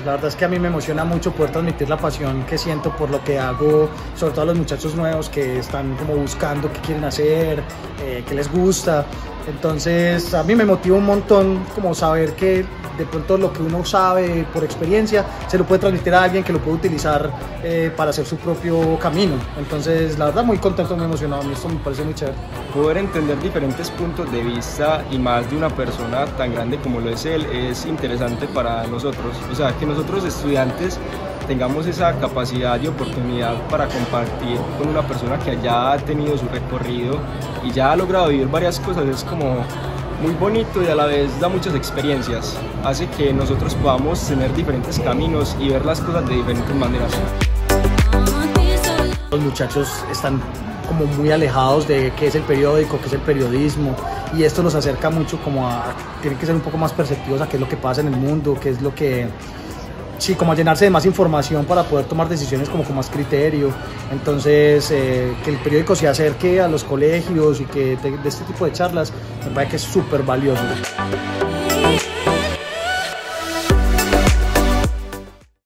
La verdad es que a mí me emociona mucho poder transmitir la pasión que siento por lo que hago, sobre todo a los muchachos nuevos que están como buscando qué quieren hacer, qué les gusta. Entonces a mí me motiva un montón como saber que de pronto lo que uno sabe por experiencia se lo puede transmitir a alguien que lo puede utilizar para hacer su propio camino. Entonces la verdad muy contento, muy emocionado, a mí esto me parece muy chévere. Poder entender diferentes puntos de vista y más de una persona tan grande como lo es él es interesante para nosotros. O sea, que nosotros estudiantes tengamos esa capacidad y oportunidad para compartir con una persona que ya ha tenido su recorrido y ya ha logrado vivir varias cosas es como muy bonito y a la vez da muchas experiencias. Hace que nosotros podamos tener diferentes caminos y ver las cosas de diferentes maneras. Los muchachos están como muy alejados de qué es el periódico, qué es el periodismo, y esto los acerca mucho como tienen que ser un poco más perceptivos a qué es lo que pasa en el mundo, qué es lo que... Sí, como a llenarse de más información para poder tomar decisiones como con más criterio. Entonces, que el periódico se acerque a los colegios y que de este tipo de charlas, me parece que es súper valioso.